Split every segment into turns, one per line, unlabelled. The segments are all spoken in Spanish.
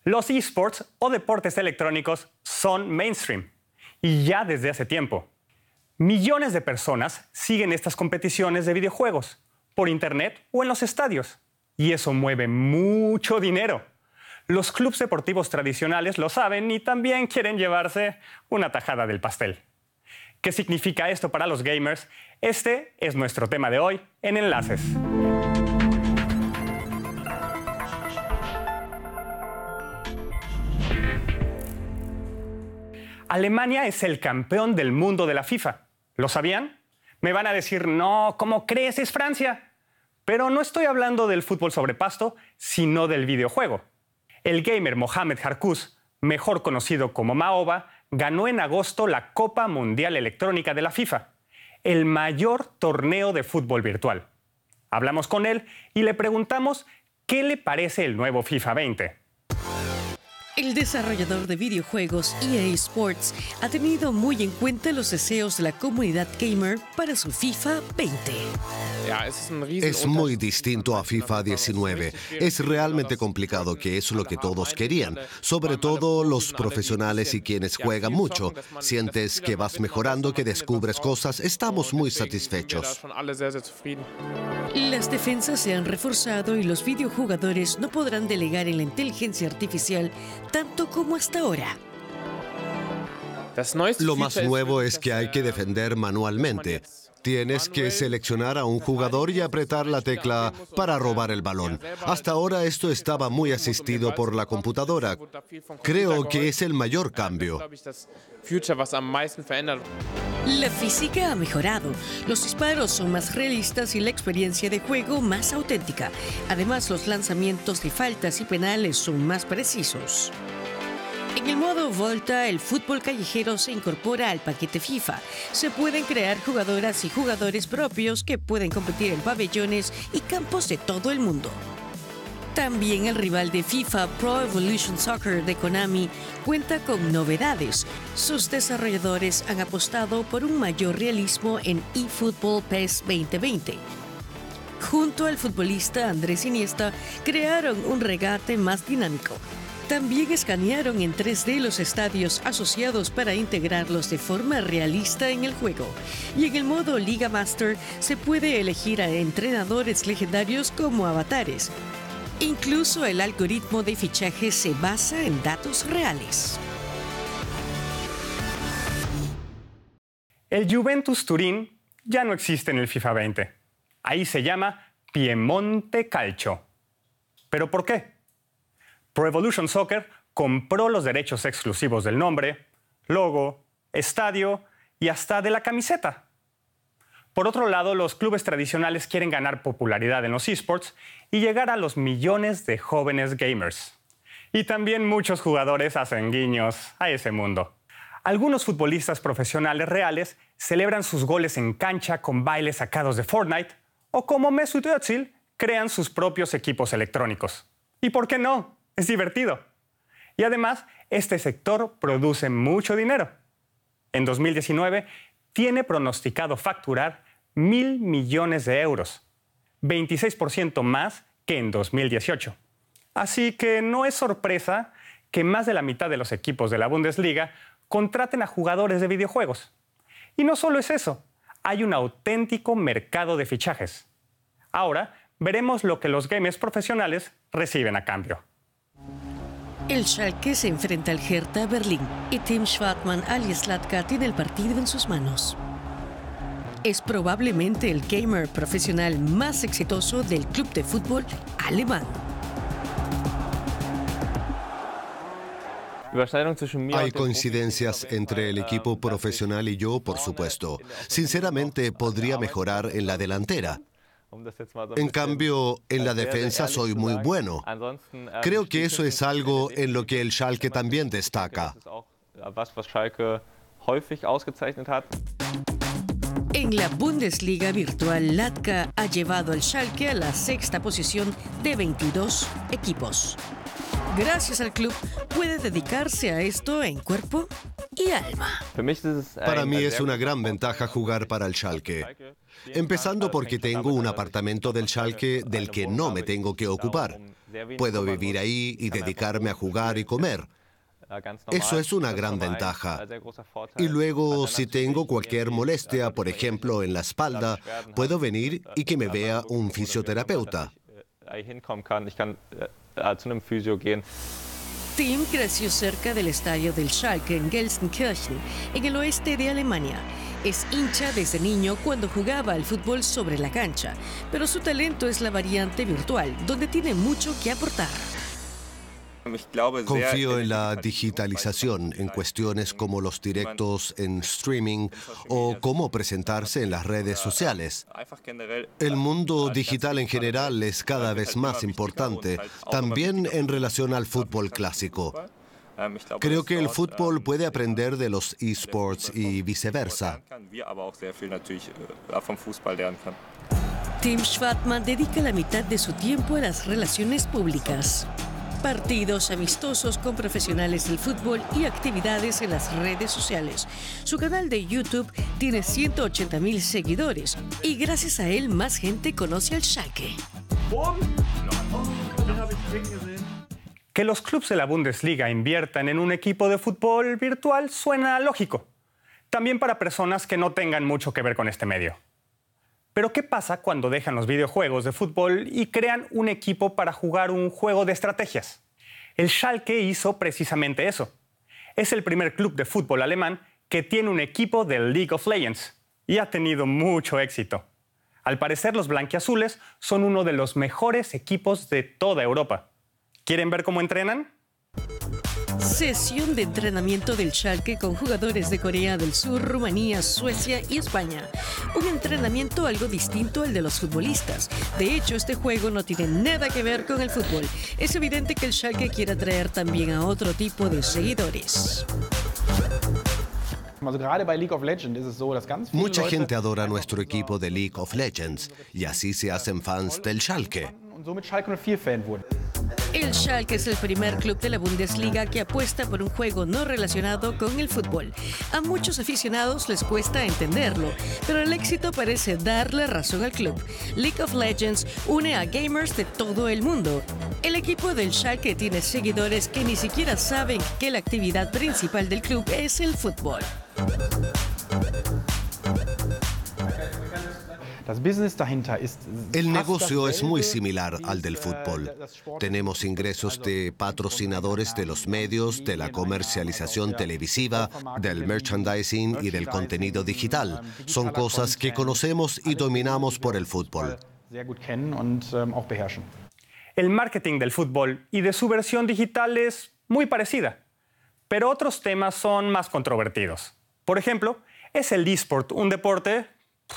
Los esports o deportes electrónicos son mainstream y ya desde hace tiempo. Millones de personas siguen estas competiciones de videojuegos por internet o en los estadios y eso mueve mucho dinero. Los clubes deportivos tradicionales lo saben y también quieren llevarse una tajada del pastel. ¿Qué significa esto para los gamers? Este es nuestro tema de hoy en Enlaces. Alemania es el campeón del mundo de la FIFA. ¿Lo sabían? Me van a decir, no, ¿cómo crees? Es Francia. Pero no estoy hablando del fútbol sobre pasto, sino del videojuego. El gamer Mohamed Harkus, mejor conocido como Maoba, ganó en agosto la Copa Mundial Electrónica de la FIFA, el mayor torneo de fútbol virtual. Hablamos con él y le preguntamos qué le parece el nuevo FIFA 20.
El desarrollador de videojuegos EA Sports ha tenido muy en cuenta los deseos de la comunidad gamer para su FIFA 20.
Es muy distinto a FIFA 19. Es realmente complicado, que es lo que todos querían. Sobre todo los profesionales y quienes juegan mucho. Sientes que vas mejorando, que descubres cosas. Estamos muy satisfechos.
Las defensas se han reforzado y los videojugadores no podrán delegar en la inteligencia artificial tanto como hasta ahora.
Lo más nuevo es que hay que defender manualmente. Tienes que seleccionar a un jugador y apretar la tecla para robar el balón. Hasta ahora esto estaba muy asistido por la computadora. Creo que es el mayor cambio.
La física ha mejorado, los disparos son más realistas y la experiencia de juego más auténtica. Además, los lanzamientos de faltas y penales son más precisos. En el modo Volta, el fútbol callejero se incorpora al paquete FIFA. Se pueden crear jugadoras y jugadores propios que pueden competir en pabellones y campos de todo el mundo. También el rival de FIFA, Pro Evolution Soccer de Konami, cuenta con novedades. Sus desarrolladores han apostado por un mayor realismo en eFootball PES 2020. Junto al futbolista Andrés Iniesta, crearon un regate más dinámico. También escanearon en 3D los estadios asociados para integrarlos de forma realista en el juego. Y en el modo Liga Master se puede elegir a entrenadores legendarios como avatares. Incluso el algoritmo de fichaje se basa en datos reales.
El Juventus Turín ya no existe en el FIFA 20. Ahí se llama Piemonte Calcio. ¿Pero por qué? Pro Evolution Soccer compró los derechos exclusivos del nombre, logo, estadio y hasta de la camiseta. Por otro lado, los clubes tradicionales quieren ganar popularidad en los esports y llegar a los millones de jóvenes gamers. Y también muchos jugadores hacen guiños a ese mundo. Algunos futbolistas profesionales reales celebran sus goles en cancha con bailes sacados de Fortnite o como Mesut Özil crean sus propios equipos electrónicos. ¿Y por qué no? Es divertido. Y además, este sector produce mucho dinero. En 2019, tiene pronosticado facturar 1.000 millones de euros, 26% más que en 2018. Así que no es sorpresa que más de la mitad de los equipos de la Bundesliga contraten a jugadores de videojuegos. Y no solo es eso, hay un auténtico mercado de fichajes. Ahora, veremos lo que los gamers profesionales reciben a cambio.
El Schalke se enfrenta al Hertha Berlín y Tim Schwartmann alias Latka tiene el partido en sus manos. Es probablemente el gamer profesional más exitoso del club de fútbol alemán.
Hay coincidencias entre el equipo profesional y yo, por supuesto. Sinceramente, podría mejorar en la delantera. En cambio, en la defensa soy muy bueno. Creo que eso es algo en lo que el Schalke también destaca.
En la Bundesliga virtual, Latka ha llevado al Schalke a la sexta posición de 22 equipos. Gracias al club, puede dedicarse a esto en cuerpo y alma.
Para mí es una gran ventaja jugar para el Schalke. empezando porque tengo un apartamento del Schalke del que no me tengo que ocupar. Puedo vivir ahí y dedicarme a jugar y comer. Eso es una gran ventaja. Y luego, si tengo cualquier molestia, por ejemplo, en la espalda, puedo venir y que me vea un fisioterapeuta.
Tim creció cerca del estadio del Schalke en Gelsenkirchen, en el oeste de Alemania. Es hincha desde niño cuando jugaba al fútbol sobre la cancha, pero su talento es la variante virtual, donde tiene mucho que aportar.
Confío en la digitalización en cuestiones como los directos en streaming o cómo presentarse en las redes sociales. El mundo digital en general es cada vez más importante, también en relación al fútbol clásico. Creo que el fútbol puede aprender de los esports y viceversa.
Tim Schwartmann dedica la mitad de su tiempo a las relaciones públicas. Partidos amistosos con profesionales del fútbol y actividades en las redes sociales. Su canal de YouTube tiene 180.000 seguidores y gracias a él más gente conoce al Schalke.
Que los clubes de la Bundesliga inviertan en un equipo de fútbol virtual suena lógico. También para personas que no tengan mucho que ver con este medio. Pero ¿qué pasa cuando dejan los videojuegos de fútbol y crean un equipo para jugar un juego de estrategias? El Schalke hizo precisamente eso. Es el primer club de fútbol alemán que tiene un equipo del League of Legends y ha tenido mucho éxito. Al parecer, los blanquiazules son uno de los mejores equipos de toda Europa. ¿Quieren ver cómo entrenan?
Sesión de entrenamiento del Schalke con jugadores de Corea del Sur, Rumanía, Suecia y España. Un entrenamiento algo distinto al de los futbolistas. De hecho, este juego no tiene nada que ver con el fútbol. Es evidente que el Schalke quiere atraer también a otro tipo de seguidores.
Mucha gente adora nuestro equipo de League of Legends y así se hacen fans del Schalke.
El Schalke es el primer club de la Bundesliga que apuesta por un juego no relacionado con el fútbol. A muchos aficionados les cuesta entenderlo, pero el éxito parece darle razón al club. League of Legends une a gamers de todo el mundo. El equipo del Schalke tiene seguidores que ni siquiera saben que la actividad principal del club es el fútbol.
El negocio es muy similar al del fútbol. Tenemos ingresos de patrocinadores de los medios, de la comercialización televisiva, del merchandising y del contenido digital. Son cosas que conocemos y dominamos por el fútbol.
El marketing del fútbol y de su versión digital es muy parecida, pero otros temas son más controvertidos. Por ejemplo, ¿es el eSport un deporte?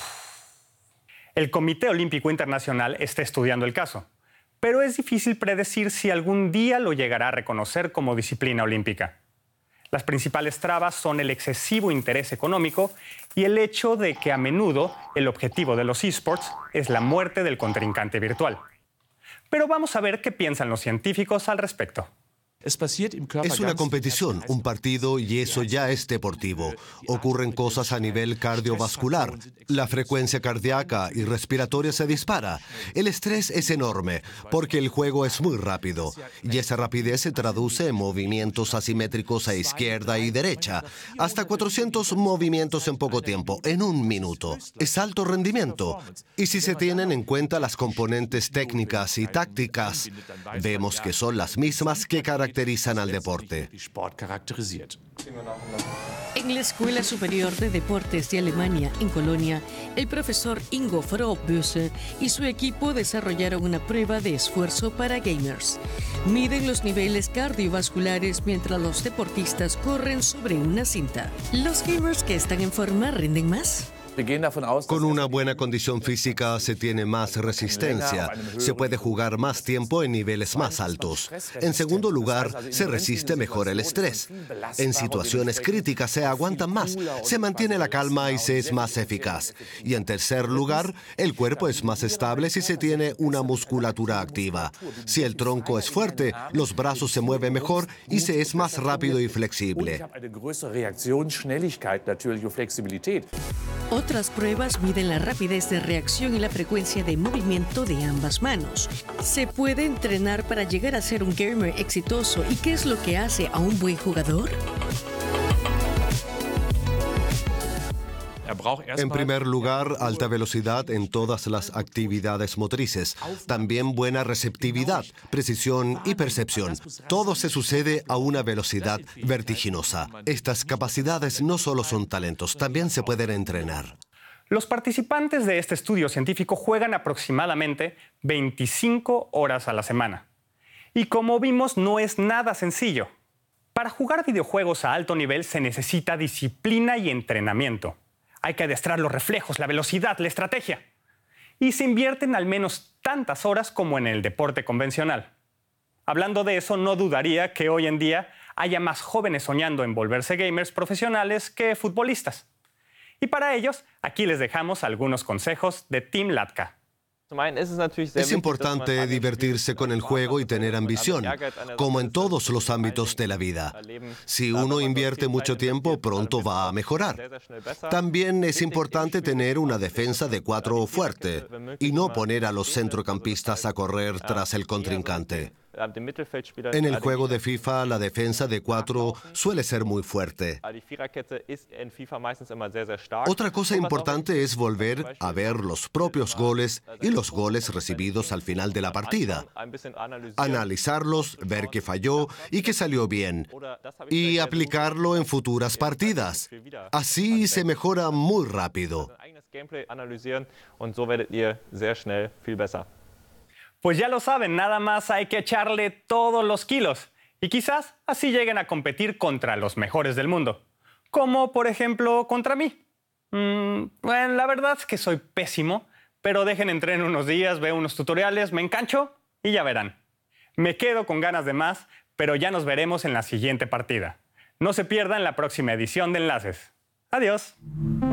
El Comité Olímpico Internacional está estudiando el caso, pero es difícil predecir si algún día lo llegará a reconocer como disciplina olímpica. Las principales trabas son el excesivo interés económico y el hecho de que a menudo el objetivo de los esports es la muerte del contrincante virtual. Pero vamos a ver qué piensan los científicos al respecto.
Es una competición, un partido, y eso ya es deportivo. Ocurren cosas a nivel cardiovascular. La frecuencia cardíaca y respiratoria se dispara. El estrés es enorme porque el juego es muy rápido. Y esa rapidez se traduce en movimientos asimétricos a izquierda y derecha. Hasta 400 movimientos en poco tiempo, en un minuto. Es alto rendimiento. Y si se tienen en cuenta las componentes técnicas y tácticas, vemos que son las mismas que caracterizan al deporte.
En la Escuela Superior de Deportes de Alemania, en Colonia, el profesor Ingo Frohböse y su equipo desarrollaron una prueba de esfuerzo para gamers. Miden los niveles cardiovasculares mientras los deportistas corren sobre una cinta. ¿Los gamers que están en forma rinden más?
Con una buena condición física se tiene más resistencia, se puede jugar más tiempo en niveles más altos. En segundo lugar, se resiste mejor el estrés. En situaciones críticas se aguantan más, se mantiene la calma y se es más eficaz. Y en tercer lugar, el cuerpo es más estable si se tiene una musculatura activa. Si el tronco es fuerte, los brazos se mueven mejor y se es más rápido y flexible.
Otras pruebas miden la rapidez de reacción y la frecuencia de movimiento de ambas manos. ¿Se puede entrenar para llegar a ser un gamer exitoso? ¿Y qué es lo que hace a un buen jugador?
En primer lugar, alta velocidad en todas las actividades motrices. También buena receptividad, precisión y percepción. Todo se sucede a una velocidad vertiginosa. Estas capacidades no solo son talentos, también se pueden entrenar.
Los participantes de este estudio científico juegan aproximadamente 25 horas a la semana. Y como vimos, no es nada sencillo. Para jugar videojuegos a alto nivel se necesita disciplina y entrenamiento. Hay que adiestrar los reflejos, la velocidad, la estrategia. Y se invierten al menos tantas horas como en el deporte convencional. Hablando de eso, no dudaría que hoy en día haya más jóvenes soñando en volverse gamers profesionales que futbolistas. Y para ellos, aquí les dejamos algunos consejos de Tim Latka.
Es importante divertirse con el juego y tener ambición, como en todos los ámbitos de la vida. Si uno invierte mucho tiempo, pronto va a mejorar. También es importante tener una defensa de 4 fuerte y no poner a los centrocampistas a correr tras el contrincante. En el juego de FIFA, la defensa de 4 suele ser muy fuerte. Otra cosa importante es volver a ver los propios goles y los goles recibidos al final de la partida. Analizarlos, ver qué falló y qué salió bien, y aplicarlo en futuras partidas. Así se mejora muy rápido.
Pues ya lo saben, nada más hay que echarle todos los kilos. Y quizás así lleguen a competir contra los mejores del mundo. Como, por ejemplo, contra mí. Bueno, la verdad es que soy pésimo, pero dejen entrenar unos días, veo unos tutoriales, me engancho y ya verán. Me quedo con ganas de más, pero ya nos veremos en la siguiente partida. No se pierdan la próxima edición de Enlaces. Adiós.